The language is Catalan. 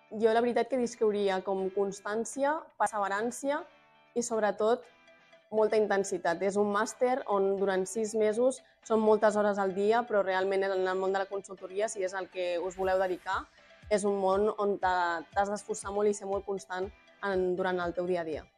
Jo la veritat que descriuria com constància, perseverància i sobretot molta intensitat. És un màster on durant 6 mesos són moltes hores al dia, però realment en el món de la consultoria, si és el que us voleu dedicar, és un món on t'has d'esforçar molt i ser molt constant durant el teu dia a dia.